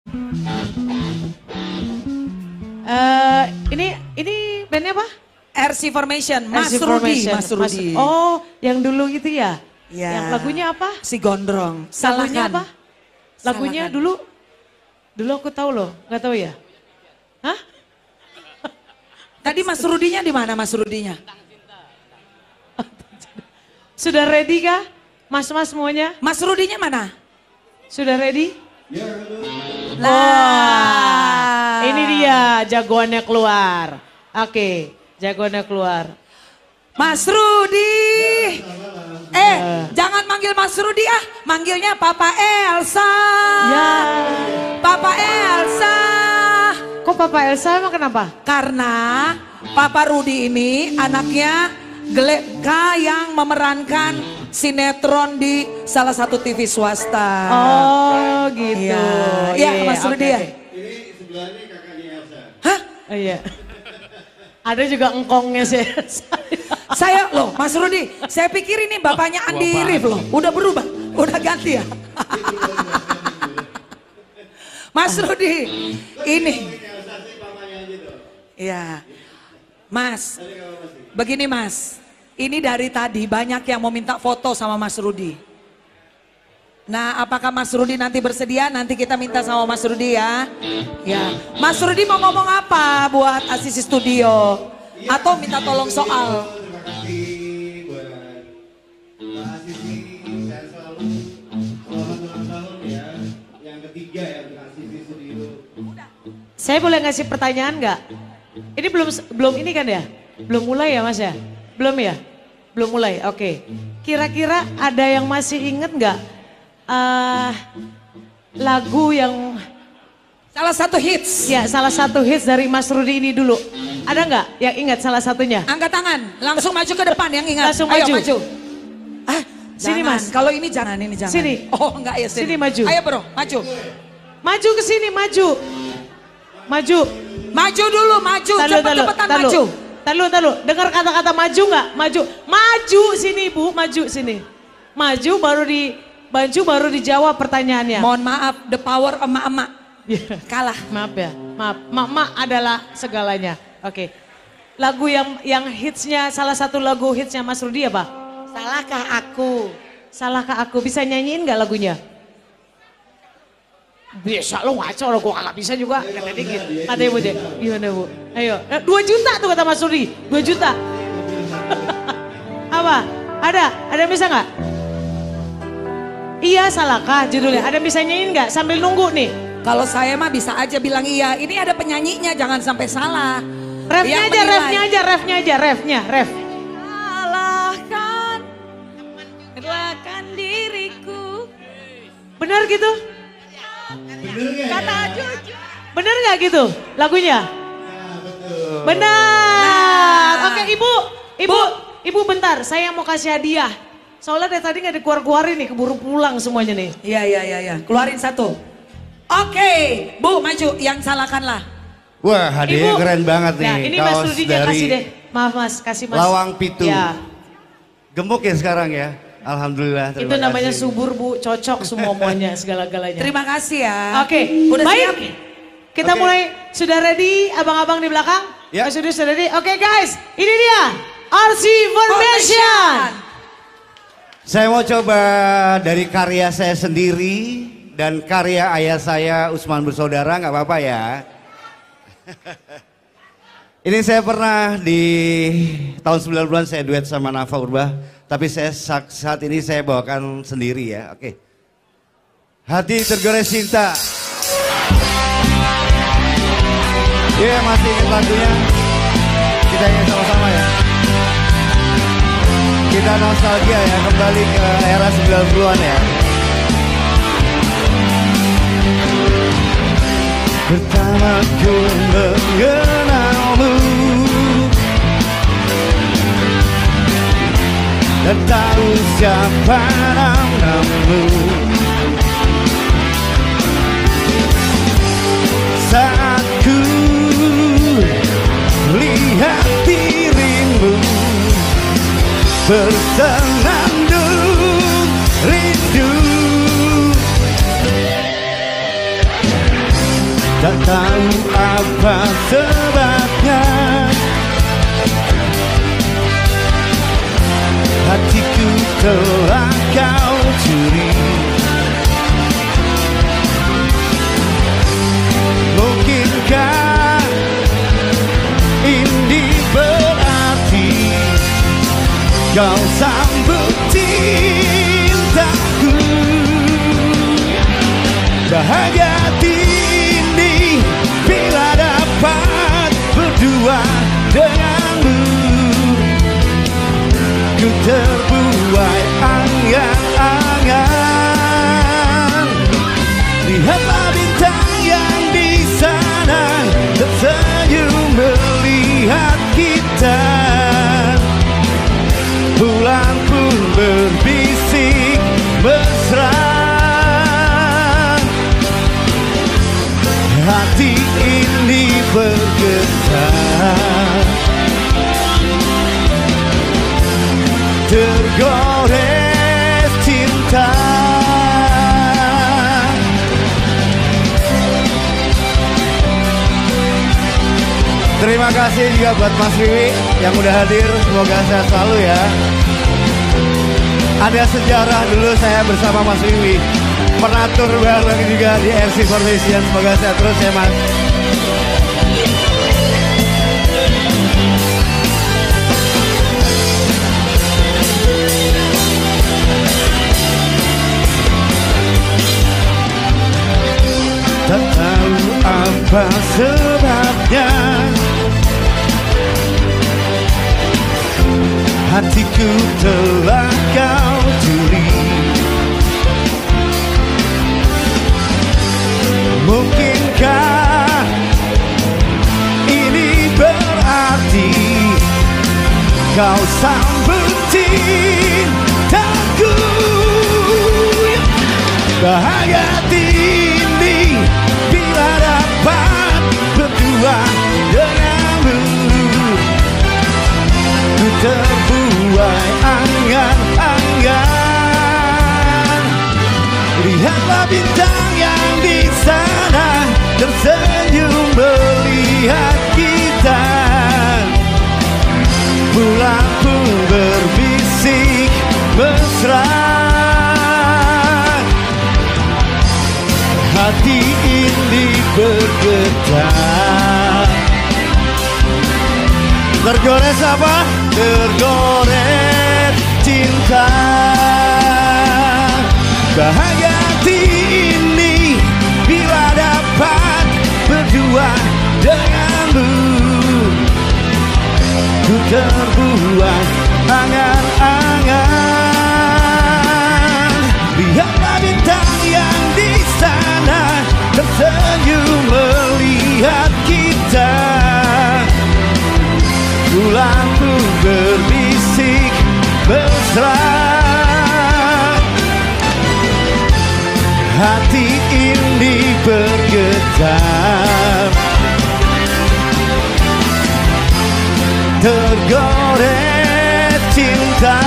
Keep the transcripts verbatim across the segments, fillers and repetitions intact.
Uh, ini ini bandnya apa? R C Formation, Mas R C Rudi. Formation. Mas Rudi. Mas, oh, yang dulu itu ya? Ya. Yang lagunya apa? Si Gondrong. Lagunya Salahkan. apa? Lagunya Salahkan. dulu, dulu aku tahu loh, nggak tahu ya? Hah? Tadi Mas Rudinya di mana Mas Rudinya? Sudah ready kah? Mas-mas semuanya? Mas Rudinya mana? Sudah ready? Lah. Ini dia jagoannya keluar. Oke, jagoannya keluar. Mas Rudi. Eh, jangan manggil Mas Rudi ah, manggilnya Papa Elsa. Ya. Papa Elsa. Kok Papa Elsa emang kenapa? Karena Papa Rudi ini anaknya Gleka yang memerankan sinetron di salah satu T V swasta. Oh gitu. Iya, iya Mas Rudi ya. Ini sebelahnya kakaknya Elsa. Hah? Oh, iya. Ada juga engkongnya sih. Saya loh Mas Rudi, saya pikir ini bapaknya Andi Rif loh. Udah berubah, udah ganti ya. Mas Rudi, ini. Iya. Mas, begini Mas. Ini dari tadi banyak yang mau minta foto sama Mas Rudi. Nah, apakah Mas Rudi nanti bersedia? Nanti kita minta sama Mas Rudi ya. Ya, Mas Rudi mau ngomong apa buat asisi studio? Atau minta tolong soal? Terima kasih buat Mbak Asisi, sehat selalu. Selamat ulang tahun ya. Yang ketiga ya untuk Asisi Studio. Saya boleh ngasih pertanyaan nggak? Ini belum belum ini kan ya? Belum mulai ya Mas ya? Belum ya? Belum mulai, oke. Kira-kira ada yang masih inget nggak uh, lagu yang Salah satu hits. ya salah satu hits dari Mas Rudi ini dulu? Ada nggak yang ingat salah satunya? Angkat tangan, langsung maju ke depan yang ingat. Langsung Ayo maju. maju. Ah, Sini, jangan. Mas. Kalau ini jangan, ini jangan. Sini. Oh enggak ya sini. Sini, maju. Ayo bro, maju. Maju ke sini, maju. Maju. Maju dulu, maju. Talu, Cepet-cepetan talu, maju. Talu, talu. Dengar kata-kata maju nggak? Maju. Maju sini Bu, maju sini. Maju baru di maju baru dijawab pertanyaannya. Mohon maaf, the power emak-emak. Kalah. Maaf ya, maaf. Mama adalah segalanya. Oke. Lagu yang yang hitsnya, salah satu lagu hitsnya Mas Rudi apa? Salahkah aku? Salahkah aku? Bisa nyanyiin nggak lagunya? Bisa lo ngaco lo, gue gak bisa juga. Kata dikit. Kata ibu deh, gimana Bu? Ayo, eh, dua juta tuh kata Mas Rudi. Dua juta. Apa? Ada? Ada yang bisa nggak? Iya salahkah judulnya? Ada yang bisa nyanyiin nggak? Sambil nunggu nih. Kalau saya mah bisa aja bilang iya. Ini ada penyanyinya, jangan sampai salah. Refnya Yang aja, menilai. refnya aja, refnya aja, refnya, ref. Salahkan, relakan diriku. Bener gitu? Bener nggak Kata ya? jujur. Bener nggak gitu lagunya? Nah, betul. Benar. Nah. Oke ibu, ibu, ibu bentar. Saya mau kasih hadiah. Soalnya dari tadi nggak dikeluar-keluarin nih, keburu pulang semuanya nih. Iya, iya, iya, iya. Keluarin satu. Oke, Bu maju, yang salahkanlah. Wah, hadiahnya Ibu. keren banget nih. Nah ini Mas Kaos Rudinya dari kasih deh. Maaf Mas, kasih Mas. Lawang Pitu. Ya, Gemuk ya sekarang ya. Alhamdulillah. itu Terima namanya kasih. subur Bu, cocok semuanya, segala-galanya. Terima kasih ya. Oke, Udah baik. siap? Kita Oke. mulai, sudah ready abang-abang di belakang? Ya. Mas Rudi sudah ready? Oke guys, ini dia R C Formation. Saya mau coba dari karya saya sendiri dan karya ayah saya Usman bersaudara, nggak apa-apa ya. Ini saya pernah di tahun sembilan puluhan saya duet sama Nafa Urbah, tapi saya saat saat ini saya bawakan sendiri ya. Oke. Hati tergores cinta. Iya, masih ingat lagunya? Kita nyanyi sama-sama ya. Kita nostalgia ya, kembali ke era sembilan puluhan ya. Pertama ku mengenalmu dan tahu siapa namamu, saat ku lihat dirimu bersenandung rindu. Tak tahu apa sebabnya hatiku telah kau curi. Mungkinkah ini berarti kau sambut cintaku? Bahagia ini bila dapat berdua denganmu. Ku terbuai angan-angan. Lihatlah bintang yang di sana tersenyum melihat kita. Bulan pun berbisik mesra. Hati ini bergetar, tergores cinta. Terima kasih juga buat Mas Wiwi yang udah hadir. Semoga sehat selalu ya. Ada sejarah dulu saya bersama Mas Wiwi. Pernah tur bareng juga di R C Formation. Semoga sehat terus ya Mas. Tak tahu apa sebabnya hatiku telah kau curi. Mungkinkah ini berarti kau sambut cintaku? Bahagia ini bila dapat berdua denganmu. Ku terbuai angan-angan. Lihatlah bintang yang di sana tersenyum melihat kita. Bulan pun berbisik mesra. Hati ini bergetar. Tergores apa? Tergores cinta. Bahagia ini bila dapat berdua denganmu. Ku terbuai angan-angan. Lihatlah bintang yang di sana tersenyum melihat kita. Bulan pun berbisik mesra. Hati ini bergetar, tergores cinta.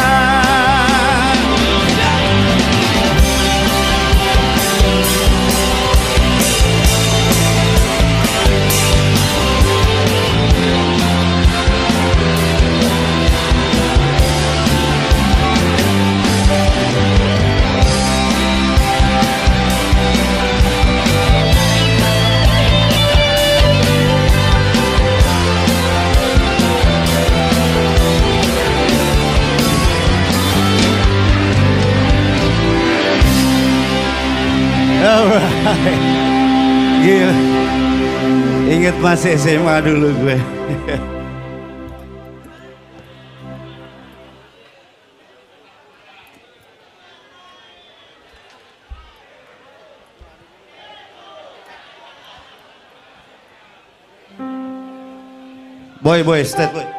Alright. Gila. Ingat masih S M A dulu gue. Boy, boy, state boy.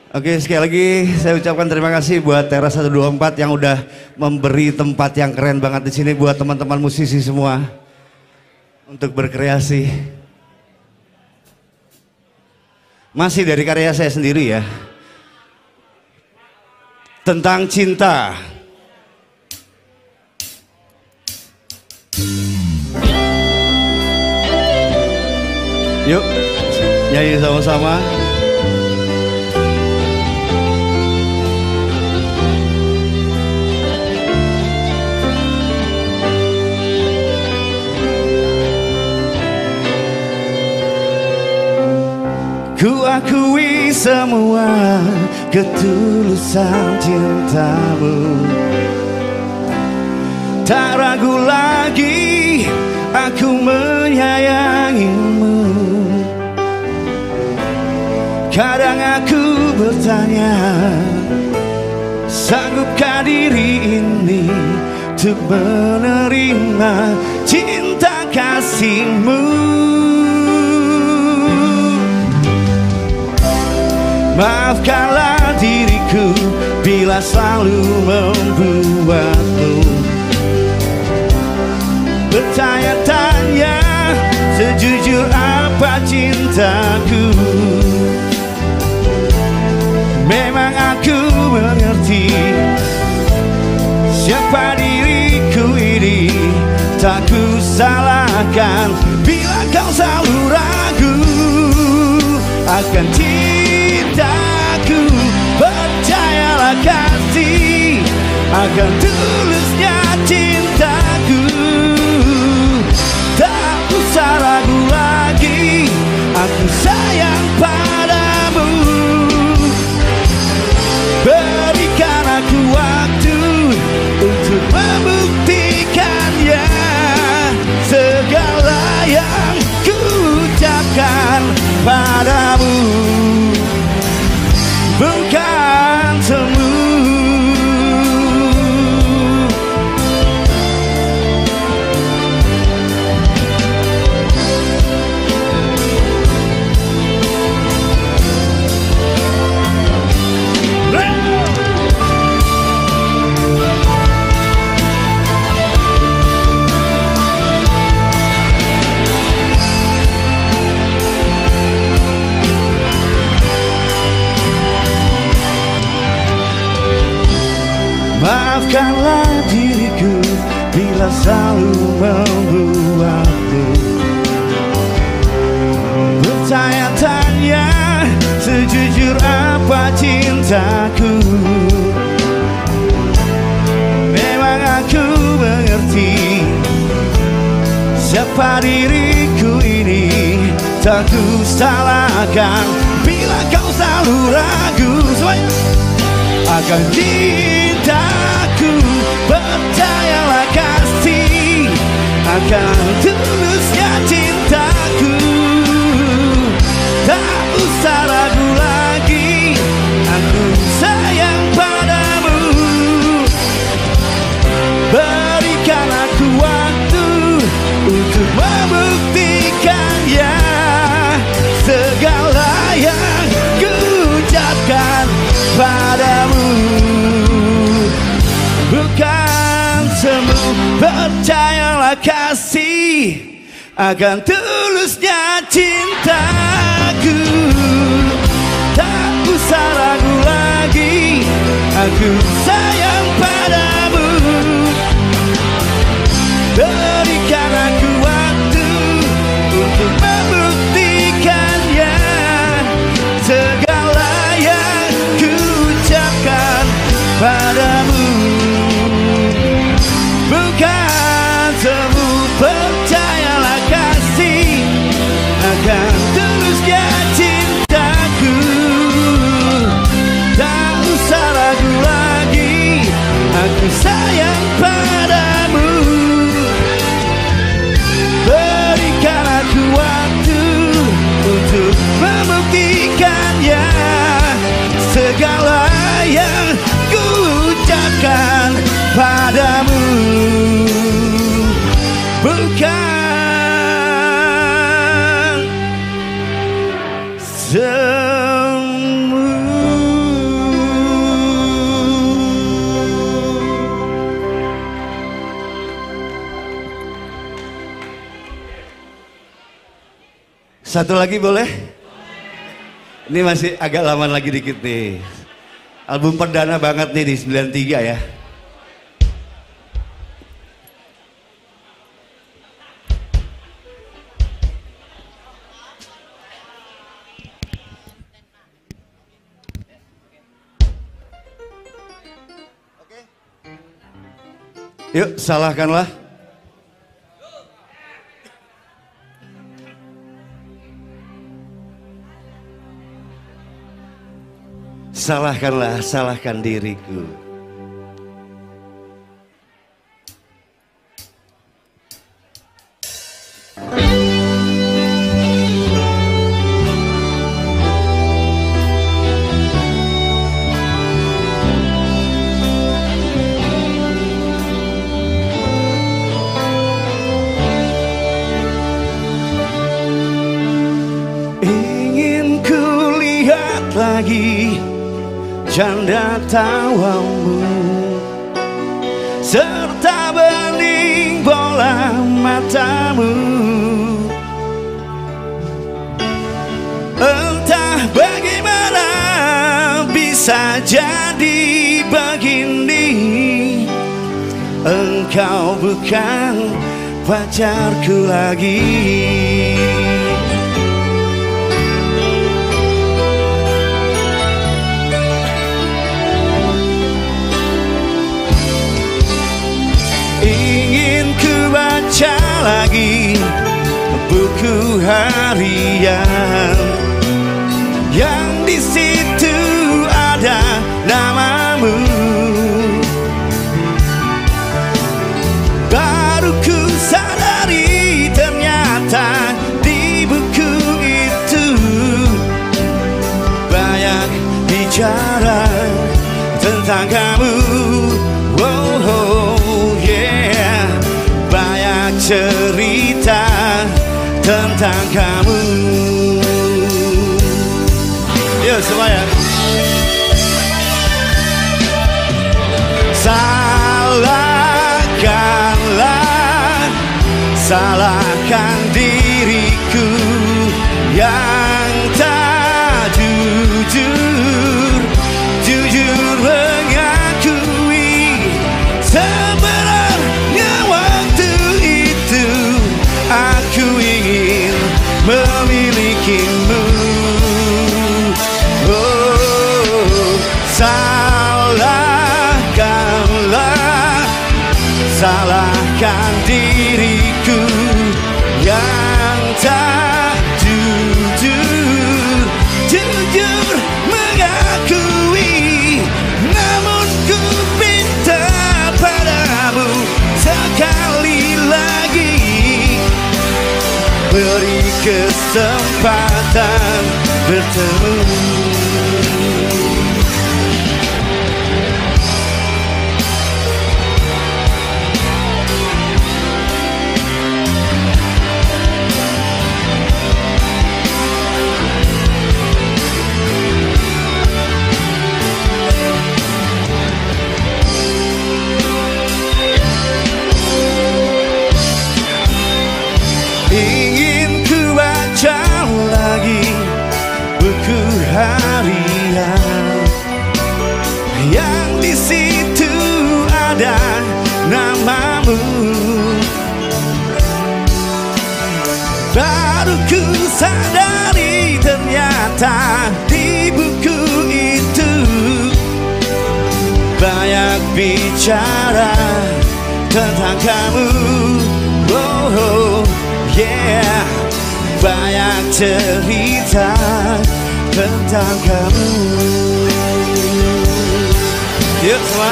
Oke, sekali lagi saya ucapkan terima kasih buat Teras seratus dua puluh empat yang udah memberi tempat yang keren banget di sini buat teman-teman musisi semua untuk berkreasi. Masih dari karya saya sendiri ya. Tentang cinta. Yuk, nyanyi sama-sama. Ku akui semua ketulusan cintamu. Tak ragu lagi aku menyayangimu. Kadang aku bertanya, sanggupkah diri ini untuk menerima cinta kasihmu? Maafkanlah diriku bila selalu membuatmu bertanya-tanya sejujur apa cintaku. Memang aku mengerti siapa diriku ini, tak ku salahkan bila kau selalu ragu akan cintaku. Percayalah kasih akan tulusnya cintaku. Tak usah ragu lagi, aku sayang padamu. Berikan aku waktu untuk membuktikannya. Segala yang ku ucapkan padamu bukan semu. Maafkanlah diriku bila selalu membuatmu bertanya-tanya sejujur apa cintaku. Memang aku mengerti siapa diriku ini, tak ku salahkan bila kau selalu ragu akan cintaku. Percayalah kasih akan tulusnya cintaku. Tak usah ragu lagi, aku sayang padamu. Berikan aku waktu untuk membuktikannya. Segala yang ku ucapkan padamu bukan semu. Percayalah kasih akan tulusnya cintaku. Tak usah ragu lagi, aku sayang padamu. Berikan aku waktu untuk membuktikannya. Segala yang ku ucapkan padamu bukan semu. Percayalah kasih akan tulusnya cintaku. Tak usah ragu lagi, aku sayang padamu. Berikan aku waktu untuk membuktikannya. Segala yang ku ucapkan padamu Satu lagi boleh? Ini masih agak lama lagi dikit nih. Album perdana banget nih di sembilan puluh tiga ya. Yuk, salahkanlah. Salahkanlah, salahkan diriku. Ingin ku lihat lagi janda tawamu serta bening bola matamu. Entah bagaimana bisa jadi begini. Engkau bukan pacarku lagi. Ingin ku baca lagi buku harian yang di situ ada namamu. Baru ku sadari ternyata di buku itu banyak bicara tentang kamu. Oh, oh yeah, banyak cerita tentang kamu. Yuk semuanya. Salahkanlah, salahkan diriku yang tak jujur, jujur mengakui sebenarnya waktu itu aku ingin memilikimu. Oh, salahkanlah, salahkan diriku yang tak jujur, jujur mengakui. Namun ku minta padamu sekali lagi, beri kesempatan bertemu. Ingin ku baca lagi buku harian yang di situ ada namamu. Baru ku sadari ternyata di buku itu banyak bicara tentang kamu. Oh, oh yeah, banyak cerita tentang kamu. Yuk semua.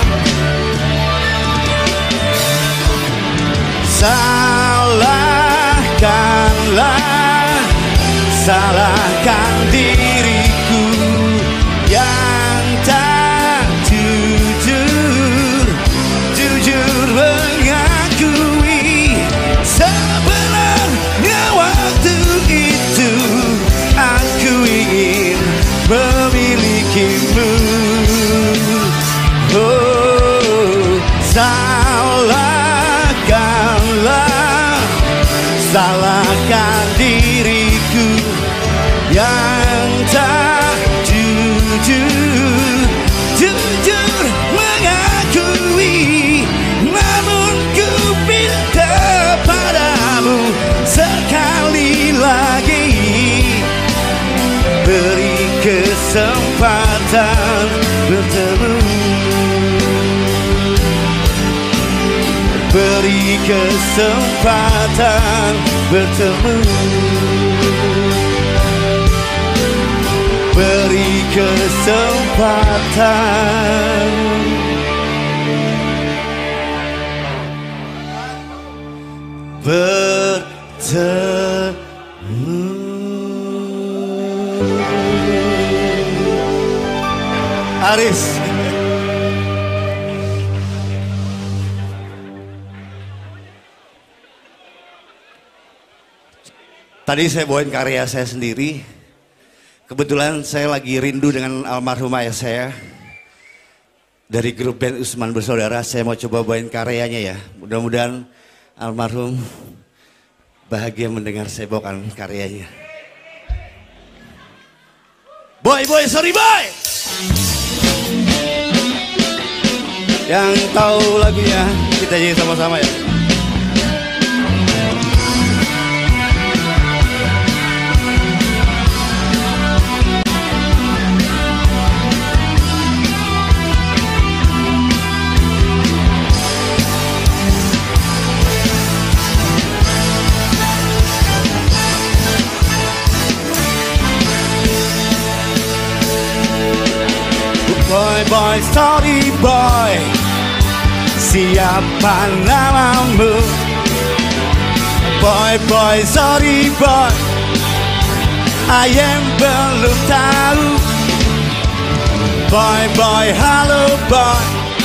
Salahkanlah, salahkan diriku yang tak jujur, jujur mengakui sebenarnya waktu itu aku ingin memilikimu. Oh, salahkanlah, salahkan diriku beri kesempatan bertemu, beri kesempatan bertemu. Aris, tadi saya bawain karya saya sendiri. Kebetulan saya lagi rindu dengan almarhum ayah saya. Dari grup band Usman Bersaudara, saya mau coba bawain karyanya ya. Mudah-mudahan almarhum bahagia mendengar saya bawakan karyanya. Boy, boy, sorry boy. Yang tahu lagunya kita nyanyi sama-sama ya. Boy, boy, sorry boy, siapa namamu? Boy, boy, sorry boy, ayam belum tahu. Boy, boy, halo boy,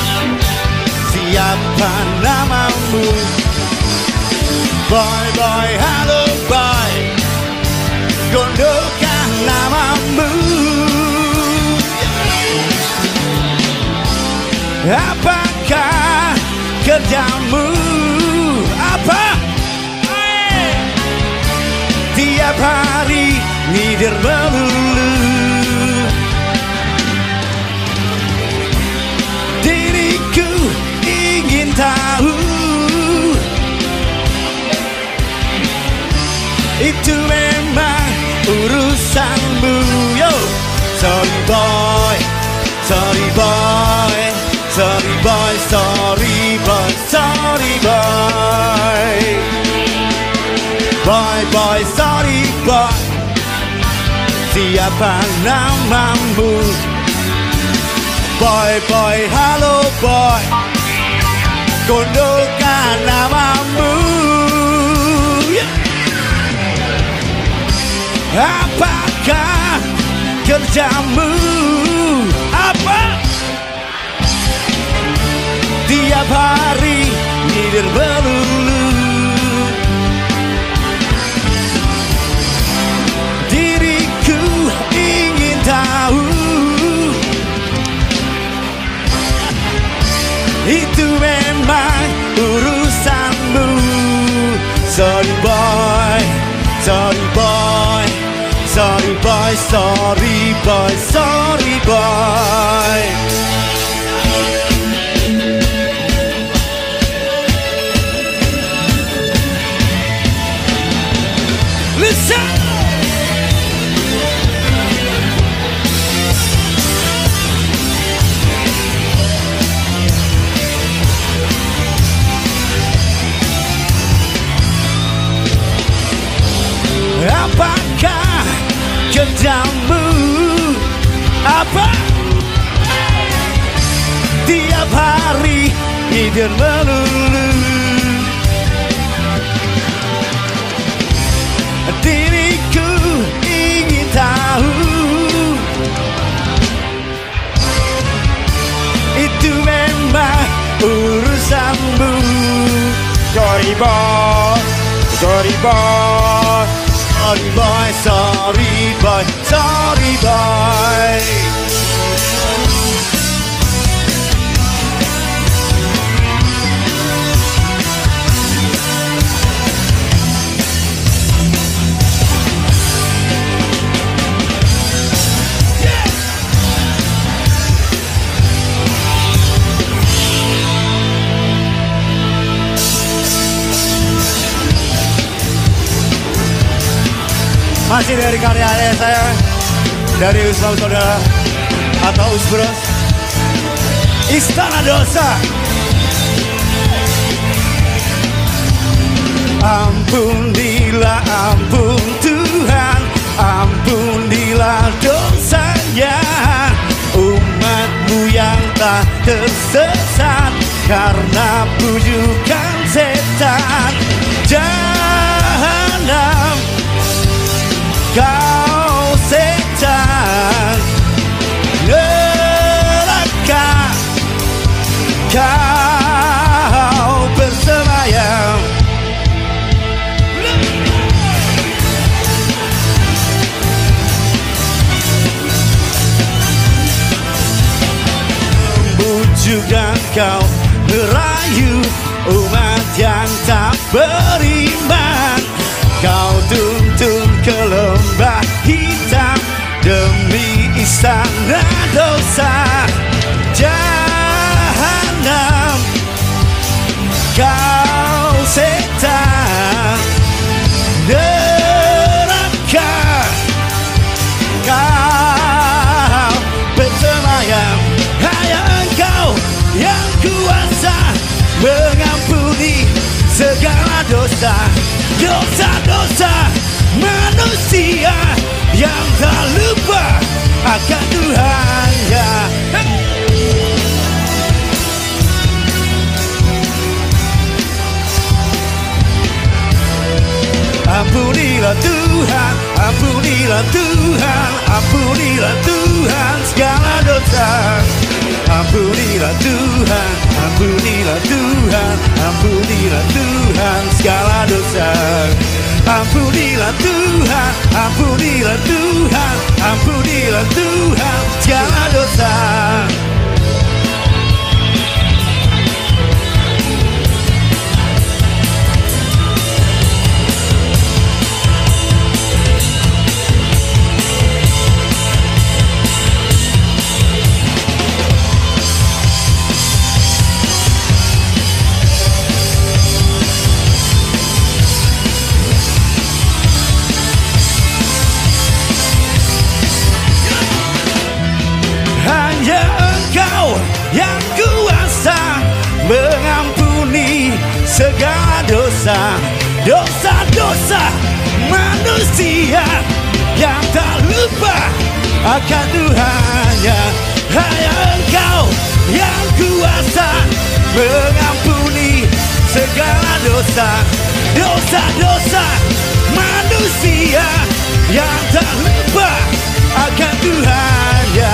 siapa namamu? Boy, boy, halo boy, gondokah namamu? Apakah kerjamu? Apa? Tiap hari ngider melulu. Diriku ingin tahu, itu memang urusanmu. Yo, sorry boy, sorry boy, sorry boy, sorry boy, sorry boy. Boy, boy, sorry boy, siapa namamu? Boy, boy, halo boy, gondokah namamu? Apakah kerjamu? Apa? Tiap hari ngider melulu. Diriku ingin tahu, itu memang urusanmu. Sorry boy, sorry boy, sorry boy, sorry boy, sorry boy. Listen. Apakah kerjamu? Apa? Tiap hari ngider melulu. Diriku ingin tahu, itu memang urusanmu. Sorry boy, sorry boy, sorry boy, sorry boy, sorry boy. Masih dari karya saya, dari Usman Saudara atau Usbros, Istana Dosa. tersesat karena bujukan setan. Jahanam, kau setan. Neraka, kau bersemayam. Membujuk dan kau merayu umat yang tak beriman. Kau tuntun ke lembah hitam demi istana dosa. Jahanam, kau setan. Neraka, kau bersemayam. Hanya Engkau yang kuasa mengampuni segala dosa. Dosa-dosa manusia yang tak lupa akan Tuhannya. Ampunilah Tuhan, ampunilah Tuhan, ampunilah Tuhan segala dosa. Ampunilah Tuhan, ampunilah Tuhan, ampunilah Tuhan segala dosa. Ampunilah Tuhan, ampunilah Tuhan, ampunilah Tuhan segala dosa. Hanya Engkau yang kuasa mengampuni segala dosa. Dosa-dosa manusia yang tak lupa akan Tuhannya. Hanya Engkau yang kuasa mengampuni segala dosa. Dosa-dosa manusia yang tak lupa akan Tuhannya.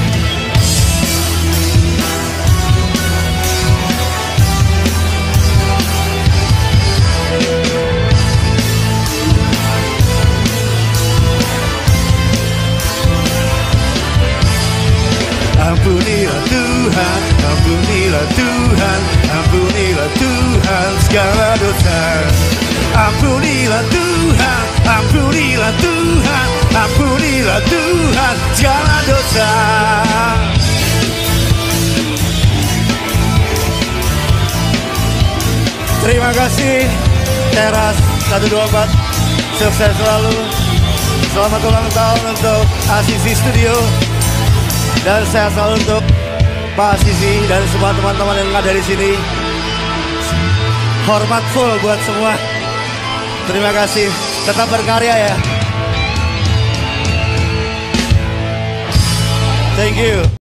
Ampunilah Tuhan, ampunilah Tuhan, ampunilah Tuhan segala dosa. Ampunilah Tuhan, ampunilah Tuhan, ampunilah Tuhan segala dosa. Terima kasih Teras satu dua empat, sukses selalu. Selamat ulang tahun untuk Asisi Studio. Dan sehat selalu untuk Pak Asisi dan semua teman-teman yang ada di sini. Hormat full buat semua. Terima kasih. Tetap berkarya ya. Thank you.